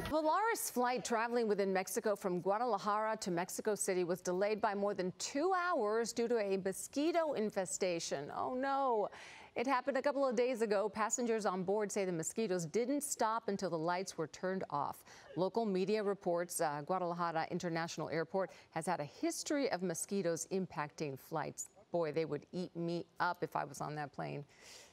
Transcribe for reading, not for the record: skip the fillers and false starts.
Volaris flight traveling within Mexico from Guadalajara to Mexico City was delayed by more than 2 hours due to a mosquito infestation. Oh no. It happened a couple of days ago. Passengers on board say the mosquitoes didn't stop until the lights were turned off. Local media reports Guadalajara International Airport has had a history of mosquitoes impacting flights. Boy, they would eat me up if I was on that plane.